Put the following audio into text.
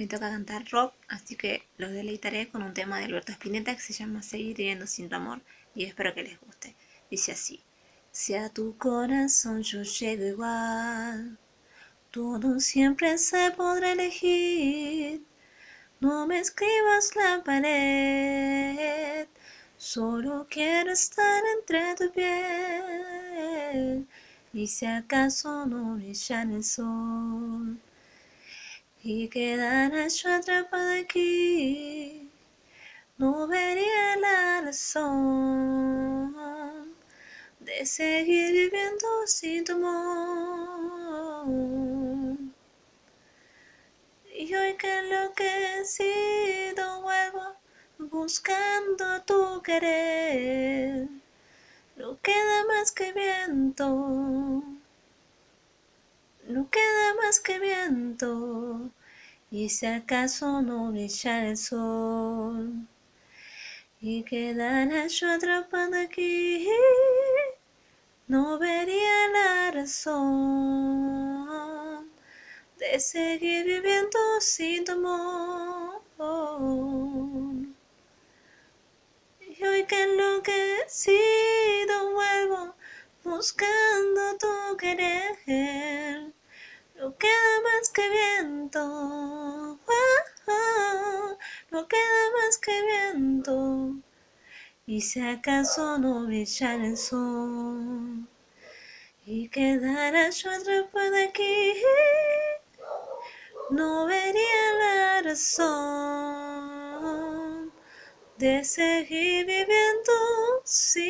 Me toca cantar rock, así que los deleitaré con un tema de Alberto Spinetta que se llama Seguir viviendo sin tu amor y espero que les guste. Dice así: si a tu corazón yo llego igual, todo siempre se podrá elegir. No me escribas la pared, solo quiero estar entre tu piel. Y si acaso no brilla el sol y quedara yo atrapada aquí, no vería la razón de seguir viviendo sin tu amor. Y hoy que enloquecido vuelvo buscando tu querer, no queda más que viento, no queda más que viento. Y si acaso no brilla el sol y quedara yo atrapada aquí, no vería la razón de seguir viviendo sin tu amor. Y hoy que enloquecido vuelvo buscando tu querer, no queda más que viento, no queda más que viento. Y si acaso no brillara el sol y quedara yo atrapada aquí, no vería la razón de seguir viviendo sin